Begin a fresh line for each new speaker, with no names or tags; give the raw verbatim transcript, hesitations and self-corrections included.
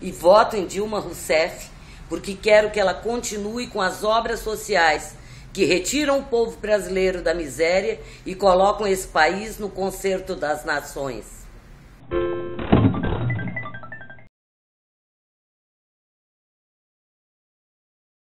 e voto em Dilma Rousseff porque quero que ela continue com as obras sociais que retiram o povo brasileiro da miséria e colocam esse país no concerto das nações.